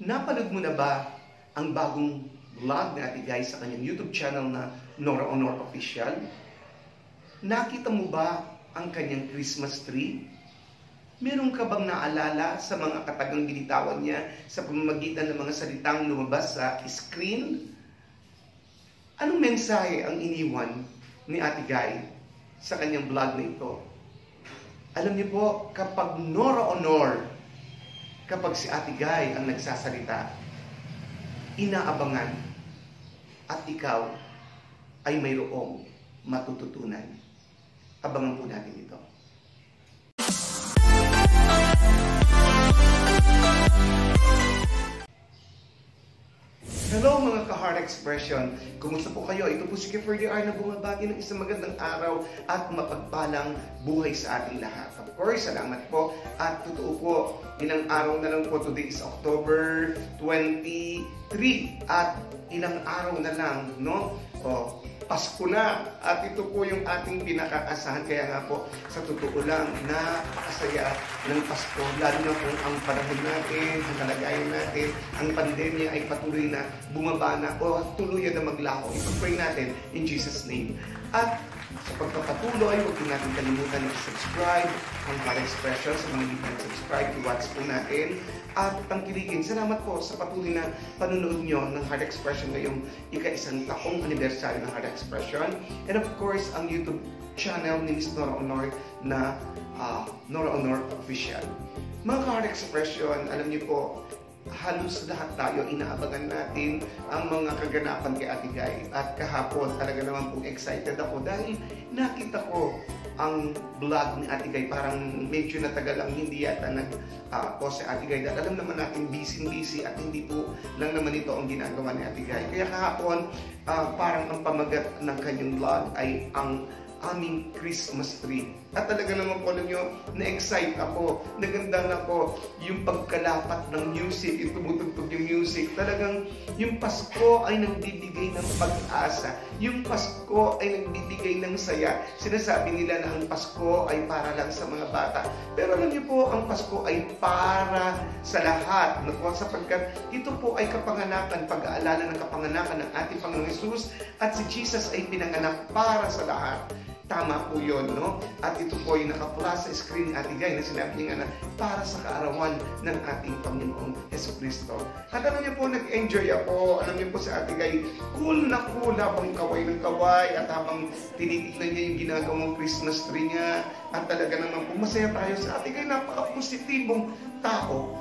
Napanood mo na ba ang bagong vlog natin guys sa kanyang YouTube channel na Nora Aunor Official? Nakita mo ba ang kanyang Christmas tree? Meron ka bang naalala sa mga katagang binitawan niya sa pamamagitan ng mga salitang lumabas sa screen? Anong mensahe ang iniwan ni Ate Guy sa kanyang vlog na ito? Alam niyo po, kapag Nora Aunor, kapag si Ate Guy ang nagsasalita, inaabangan at ikaw ay mayroong matututunan. Abangan po natin ito. Hello mga ka-Heart Expression! Kumusta po kayo? Ito po si KFRDR na bumabati ng isang magandang araw at mapagpalang buhay sa ating lahat. Of course, salamat po at totoo po, ilang araw na lang po, today is October 23 at ilang araw na lang, no? Pasko na at ito po yung ating pinakaasahan. Kaya nga po, sa totoo lang, napakasaya ng Pasko. Lalo na kung ang panahon natin, ang kalagayan natin, ang pandemya ay patuloy na bumaba na o tuluyan na maglaho. Ipag-pray natin in Jesus' name. At sa pagpapatuloy, huwag po natin kalimutan na subscribe ang Heart Expression. Sa mga hindi pa subscribe, i-watch po natin at tangkilikin. Salamat po sa patuloy na panunood nyo ng Heart Expression ngayong ika-1 taong anibersaryo ng Heart Expression. And of course, ang YouTube channel ni Miss Nora Aunor na Nora Aunor Official. Mga Heart Expression, alam niyo po, halos lahat tayo inaabangan natin ang mga kaganapan kay Ate Guy. At kahapon talaga naman pong excited ako dahil nakita ko ang vlog ni Ate Guy. Parang medyo natagal lang hindi yata nag-post si Ate Guy. Dahil alam naman natin busy at hindi po lang naman ito ang ginagawa ni Ate Guy. Kaya kahapon parang ang pamagat ng kanyang vlog ay ang aming Christmas tree. At talaga naman po alam nyo, na-excite ako, naganda na po yung pagkalapat ng music, yung tumutugtog yung music. Talagang yung Pasko ay nagbibigay ng pag-asa. Yung Pasko ay nagbibigay ng saya. Sinasabi nila na ang Pasko ay para lang sa mga bata. Pero alam niyo po, ang Pasko ay para sa lahat. Sapagkat ito po ay kapanganakan, pag-aalala ng kapanganakan ng ating Panginoong Hesus at si Jesus ay pinanganak para sa lahat. Tama po yun, no? At ito po yung nakapula sa screen ni Ate Guy na sinabi niya na para sa kaarawan ng ating Panginoong Jesucristo. At alam niyo po, nag-enjoy ako. Alam niyo po sa Ate Guy, cool na cool habang kaway ng kaway at habang tinitignan niya yung ginagawang Christmas tree niya. At talaga naman po, masaya tayo sa Ate Guy. Napaka-positibong tao.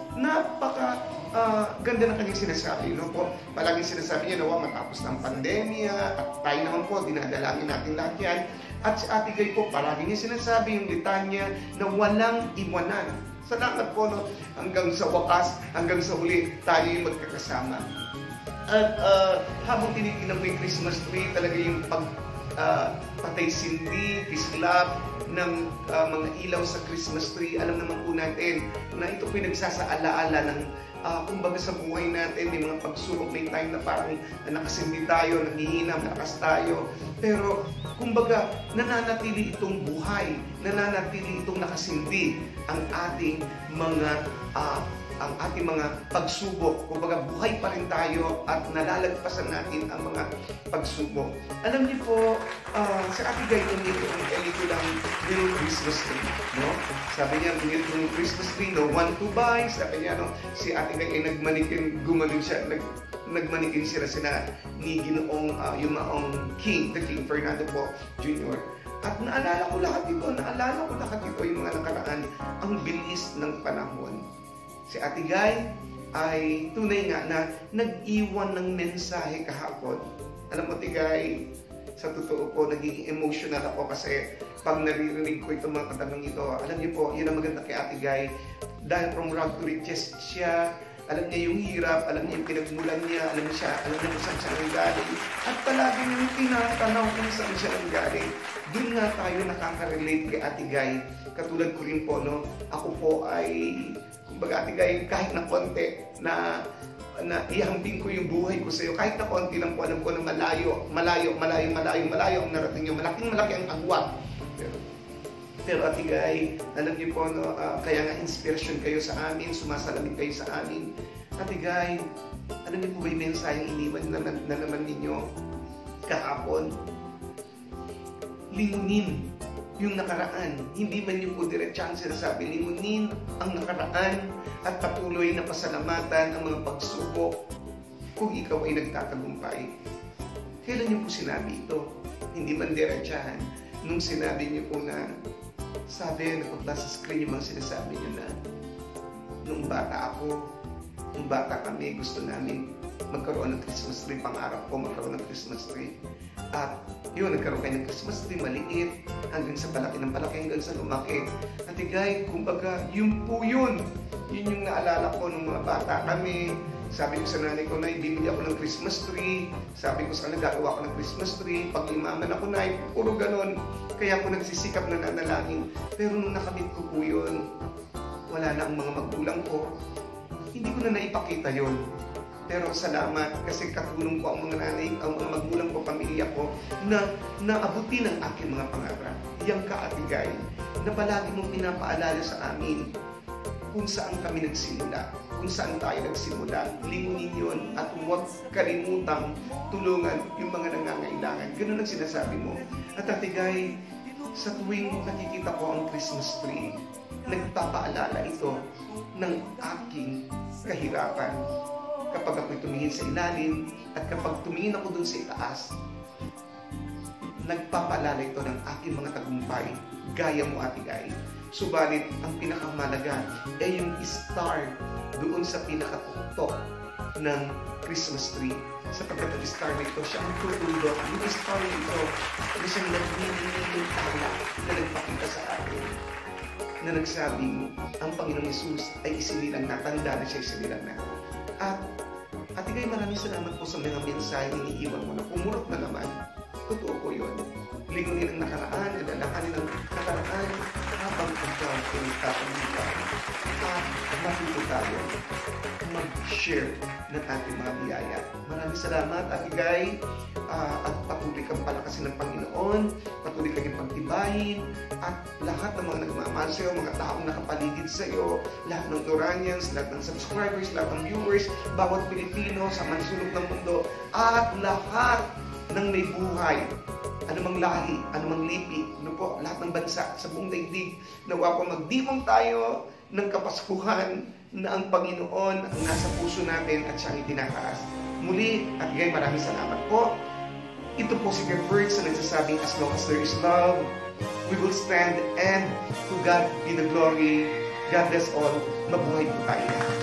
Ganda ng kanyang sinasabi, no po? Palaging sinasabi niya na matapos ng pandemya at tayo naman po, dinadalangin natin lahat yan. At si Ate Guy po, palagi niya sinasabi yung litanya na walang iwanan. Salamat po, no? Hanggang sa wakas, hanggang sa huli, tayo yung magkakasama. At habang tinitingnan ko yung Christmas tree, talaga yung patay sindi, kislap ng mga ilaw sa Christmas tree. Alam naman po natin na ito po yung nagsasaalaala ng kumbaga sa buhay natin, may mga pagsubok, may time na parang nakasindi tayo, nanghihina, malakas tayo. Pero kumbaga nananatili itong buhay, nananatili itong nakasindi ang ating mga pagsubok. Kumbaga buhay pa rin tayo at nalalagpasan natin ang mga pagsubok. Alam niyo po, sa Ate Guy, ito lang yung Christmas tree, no? Sabi niya, yung Christmas tree, no one to buy. Sabi niya, no, si Ate Guy ay nagmanikin, gumaling siya, nagmanikin sila ni Ginoong, yung maong King, the King Fernando po Jr. At naalala ko lahat ito, yung mga nakaraan, ang bilis ng panahon. Si Ate Guy ay tunay nga na nag-iwan ng mensahe kahapon. Alam mo, Ate Guy, sa totoo po, nagiging emotional ako kasi pag naririnig ko itong mga katanong ito, alam niyo po, yun ang maganda kay Ate Guy. Dahil from rag to riches siya, alam niya yung hirap, alam niya yung pinagmulan niya, alam niya kung saan siya nanggaling. At palagi niyong tinatanaw kung saan siya nanggaling. Doon nga tayo nakaka-relate kay Ate Guy. Katulad ko rin po, no? Ako po ay, kumbaga Ate Guy, kahit na konti na ihambing ko yung buhay ko sa iyo, kahit na konti lang po, alam ko na malayo ang narating niyo, malaki ang agwat. Pero Ate Guy, alam niyo po, no, kaya nga inspiration kayo sa amin, sumasalamin kayo sa amin. Ate Guy, ano niyo po ba yung mensaheng iniwan na naman ninyo kahapon? Lingunin yung nakaraan. Hindi man yung po diretsang sinasabi, lingunin ang nakaraan at patuloy na pasalamatan ang mga pagsubok kung ikaw ay nagtatagumpay. Kailan niyo po sinabi ito? Hindi man diretsahan. Nung sinabi niyo po na, sabi, nakapla sa screen yung mga sinasabi niyo na, nung bata ako, nung bata kami, gusto namin magkaroon ng Christmas tree. Pangarap ko magkaroon ng Christmas tree. At yun, nagkaroon kayo ng Christmas tree, maliit, hanggang sa palaki ng palaki, hanggang sa lumaki. Ate Guy, kumbaga, yun po yun. Yun yung naalala ko nung mga bata kami. Sabi ko sa nanay ko na, bibili ako ng Christmas tree. Sabi ko sa kanila, gagawa ko ng Christmas tree. Pag imaman ako na, puro ganon. Kaya ako nagsisikap na nanalangin. Pero nung nakamit ko po yun, wala na ang mga magulang ko. Hindi ko na naipakita yun. Pero salamat kasi katulong ko ang mga nanay, ang mga magulang ko, pamilya ko, na naabutin ang aking mga pangarap. Yang ka, Ate Guy, na palagi mong pinapaalala sa amin kung saan kami nagsimula, kung saan tayo nagsimula. Lingunin yun at huwag kalimutang tulungan yung mga nangangailangan. Ganun ang sinasabi mo. At Ate Guy, sa tuwing nakikita ko ang Christmas tree, nagpapaalala ito ng aking kahirapan. Kapag ako'y tumingin sa ilalim at kapag tumingin ako dun sa itaas, nagpapaalala ito ng aking mga tagumpay, gaya mo, Ate Guy. Subalit, ang pinakamalaga ay yung star doon sa pinakatuktok ng Christmas tree. Sapagkat ang star na ito, siya ang tutulog. Yung star na ito, ay siyang naglililing tala na nagpakita sa atin, na nagsabing ang Panginoong Yesus ay isinilang na, tanda na siya isinilang na. At Ate Guy, maraming salamat po sa mga mensahe iniiwan mo na pumulot na naman. Totoo po yun. Lingunin ang nakaraan, alalahanin ang nakaraan habang ikaw ay nagtatagumpay. At matuto tayo mag-share ng ating mga biyaya. Maraming salamat, Ate Guy. At patuloy kang palakasin ng Panginoon, patuloy kang pagtibayin, at lahat ng mga nagmamahal sa iyo, mga taong nakapaligid sa iyo, lahat ng Noranians, lahat ng subscribers, lahat ng viewers, bawat Pilipino sa mansulok ng mundo, at lahat ng may buhay, anumang lahi, anumang lipi, lahat ng bansa sa buong daigdig, nawa po magdimong tayo ng kapaskuhan na ang Panginoon ang nasa puso natin at siyang itinataas. Muli, Ate Guy, maraming salamat po. Ito po si Words na nagsasabing, as long as there is love, we will stand, and to God be the glory. God bless all. Mabuhay po tayo.